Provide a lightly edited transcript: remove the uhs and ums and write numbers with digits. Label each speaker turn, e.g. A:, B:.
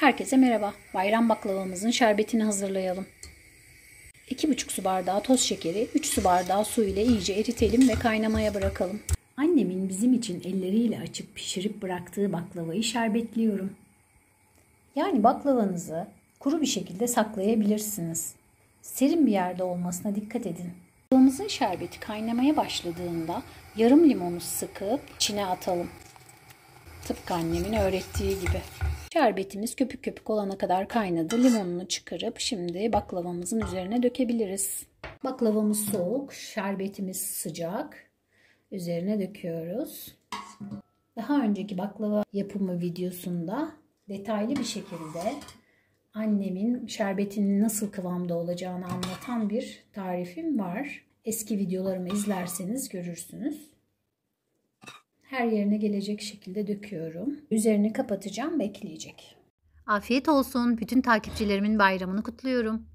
A: Herkese merhaba. Bayram baklavamızın şerbetini hazırlayalım. 2,5 su bardağı toz şekeri, 3 su bardağı su ile iyice eritelim ve kaynamaya bırakalım. Annemin bizim için elleriyle açıp pişirip bıraktığı baklavayı şerbetliyorum. Yani baklavanızı kuru bir şekilde saklayabilirsiniz. Serin bir yerde olmasına dikkat edin. Baklavamızın şerbeti kaynamaya başladığında yarım limonu sıkıp içine atalım. Tıpkı annemin öğrettiği gibi. Şerbetimiz köpük köpük olana kadar kaynadı. Limonunu çıkarıp şimdi baklavamızın üzerine dökebiliriz. Baklavamız soğuk, şerbetimiz sıcak. Üzerine döküyoruz. Daha önceki baklava yapımı videosunda detaylı bir şekilde annemin şerbetinin nasıl kıvamda olacağını anlatan bir tarifim var. Eski videolarımı izlerseniz görürsünüz. Her yerine gelecek şekilde döküyorum. Üzerini kapatacağım, bekleyecek.
B: Afiyet olsun. Bütün takipçilerimin bayramını kutluyorum.